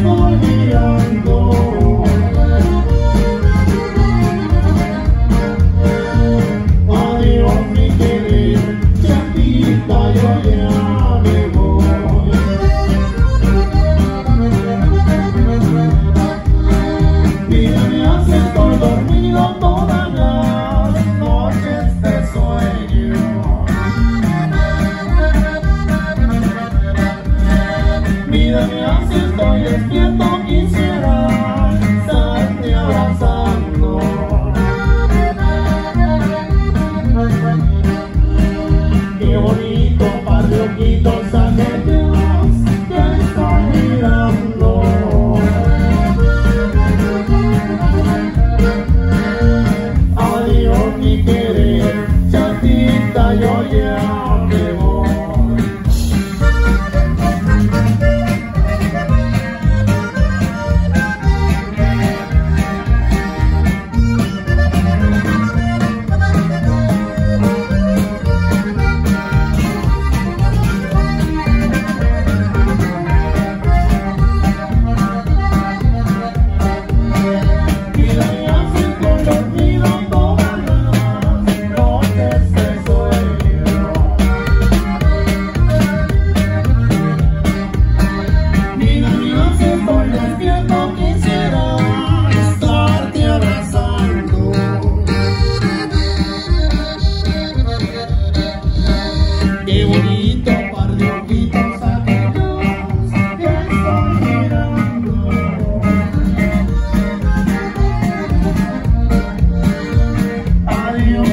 estoy mirando. Adiós mi querer, chatita, yo ya me voy. Vida me hace, estoy dormido todas las noches de sueño. Vida me hace, estoy despierto, quisiera estarte abrazando. Qué bonito par de ojitos aquellos que estoy mirando. Adiós mi querer, chatita, yo ya me voy. Qué bonito par de ojitos aquellos que estoy mirando. Adiós.